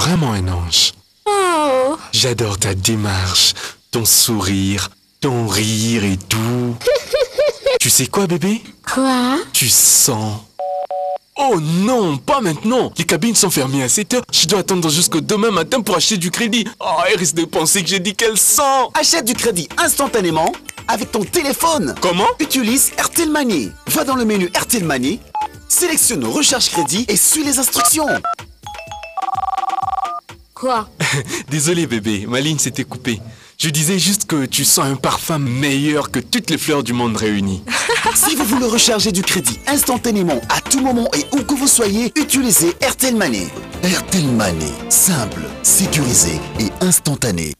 vraiment un ange. Oh. J'adore ta démarche, ton sourire, ton rire et tout. Tu sais quoi, bébé? Quoi? Tu sens. Oh non, pas maintenant. Les cabines sont fermées à 7 heures. Je dois attendre jusqu'au demain matin pour acheter du crédit. Oh, elle risque de penser que j'ai dit qu'elle sent. Achète du crédit instantanément avec ton téléphone. Comment? Utilise RTL Money. Va dans le menu RTL Money, sélectionne Recharge crédit et suis les instructions. Quoi? Désolé, bébé, ma ligne s'était coupée. Je disais juste que tu sens un parfum meilleur que toutes les fleurs du monde réunies. Si vous voulez recharger du crédit instantanément à tout moment et où que vous soyez, utilisez RTL Money. RTL Money, simple, sécurisé et instantané.